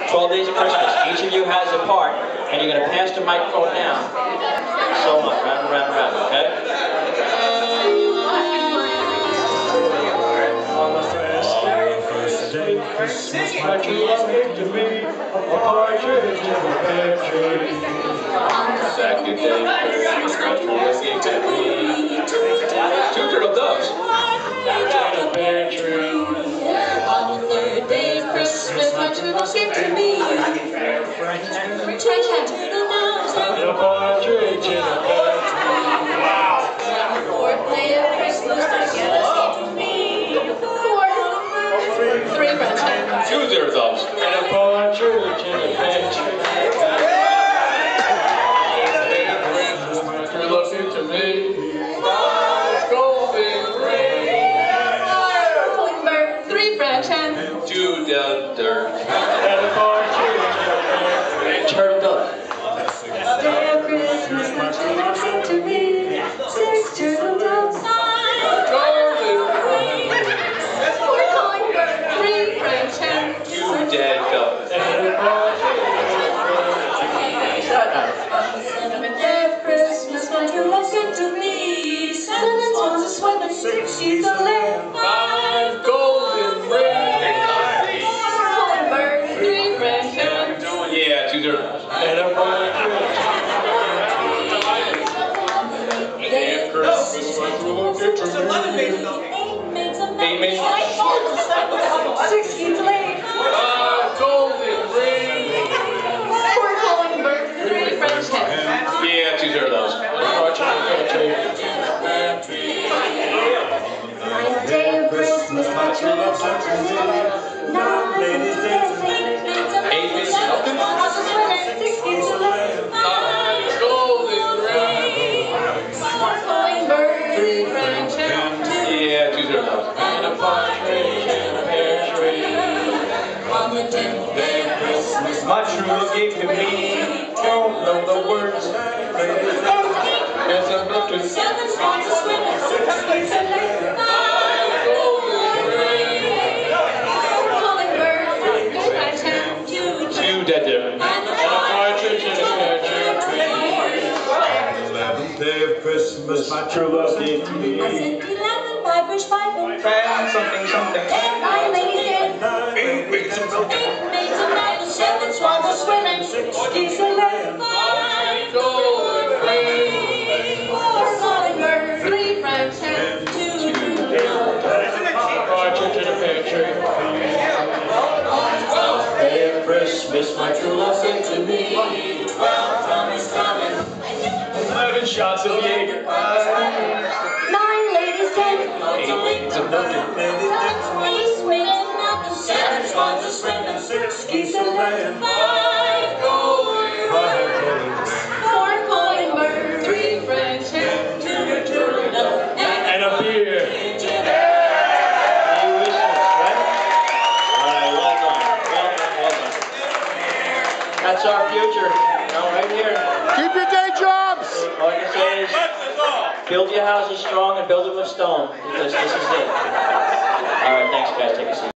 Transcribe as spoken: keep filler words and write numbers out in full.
twelve days of Christmas. Each of you has a part, and you're going to pass the microphone down. So on, round and round and round, okay? On the first day, first day, Christmas, my true love gave to me a partridge in a pear tree. On the second day, Christmas, my true love gave to me two turtle doves in a pear tree. On the third day of Christmas, my true love gave to me French and turtle doves and a partridge in a pear tree. Wow! On the fourth day of Christmas, my true love gave to me four, three French hens, two turtle doves and a partridge in a pear tree. My true love gave to me five golden rings, calling bird, three French hens, two dead dirt, and a partridge in a pear tree. Turtle dove. day of Christmas, my true love gave to me six turtle doves, five golden rings, four calling bird, three French hens, two dead doves, and a partridge in a pear tree. on the seventh day of Christmas, my true love gave to me seven swans a swimming, six geese a laying, Five golden rings, four calling bird, three French hens, yeah, two turtle doves, and a partridge. day of Christmas, my true love gave to me eight maids of Eight maids. six geese a laying, five golden rings, four calling bird, three French hens. yeah, two turtle doves, and a partridge in a pear tree. Ninth day of Christmas, my true love gave to me nine ladies dancing, eight maids of Eight maids seven of swans a swimming, six geese a laying, Five golden rings, four calling bird, three French hens, yeah, two turtle doves, and a partridge in a pear tree. on the tenth day of Christmas, My true love gave to me, don't know the words, there's a book to seven swans a swimming, six geese a laying, five golden rings, four calling bird, three French hens, two dead deer, and a partridge in a pear tree. Eleventh day of Christmas, my true love gave to me. I sent eleven Irish Bible, And something, something, and nine ladies dancing, Eight weeks of milk, eight maids of Bible, seven swans a swimming, six geese a laying, five golden rings, four calling bird, three French hens, two partridge in a pear tree. Twelfth day of Christmas, my true love gave to me twelve Tommy's coming, eleven shots of Jaeger, nine ladies dancing, eight wings of milk, eight maids of Malcolm, seven swans a swimming, six geese a laying, five golden rings, four calling bird, three French hens, two turtle doves, and a beer. That's our future, you know, right here. Keep your day jobs! All I can say is, build your houses strong and build them with stone, because this is it. All right, thanks guys, take a seat.